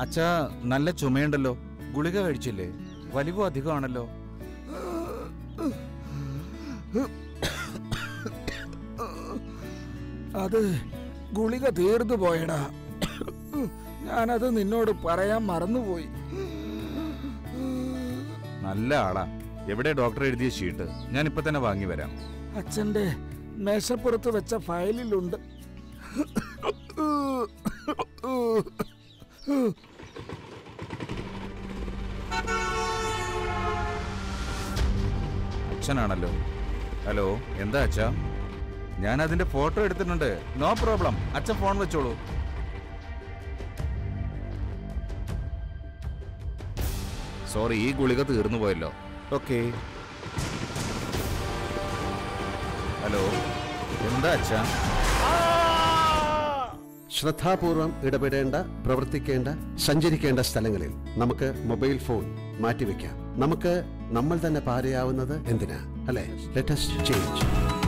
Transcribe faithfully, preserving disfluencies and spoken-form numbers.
അച്ഛാ നല്ല ചുമയുണ്ടല്ലോ, ഗുളിക കഴിച്ചില്ലേ? വലിവ് അധികമാണല്ലോ. അത് ഗുളിക തീർന്നു പോയടാ, ഞാനത് നിന്നോട് പറയാൻ മറന്നുപോയി. നല്ല ആളാ. എവിടെ ഡോക്ടർ എഴുതിയ ഷീട്ട്? ഞാൻ ഇപ്പൊ തന്നെ വാങ്ങി വരാം. അച്ഛന്റെ മേശപ്പുറത്ത് വെച്ച ഫയലിലുണ്ട്. അച്ഛനാണല്ലോ. ഹലോ, എന്താ അച്ഛാ? ഞാൻ അതിന്റെ ഫോട്ടോ എടുത്തിട്ടുണ്ട്. നോ പ്രോബ്ലം, അച്ഛൻ ഫോൺ വെച്ചോളൂ. സോറി, ഈ ഗുളിക തീർന്നു പോയല്ലോ. ഓക്കെ. ഹലോ, എന്താ അച്ഛാ? ശ്രദ്ധാപൂർവം ഇടപെടേണ്ട, പ്രവർത്തിക്കേണ്ട, സഞ്ചരിക്കേണ്ട സ്ഥലങ്ങളിൽ നമുക്ക് മൊബൈൽ ഫോൺ മാറ്റിവെക്കാം. നമുക്ക് നമ്മൾ തന്നെ പാരയാവുന്നത് എന്തിനാ, അല്ലേ? Let us change.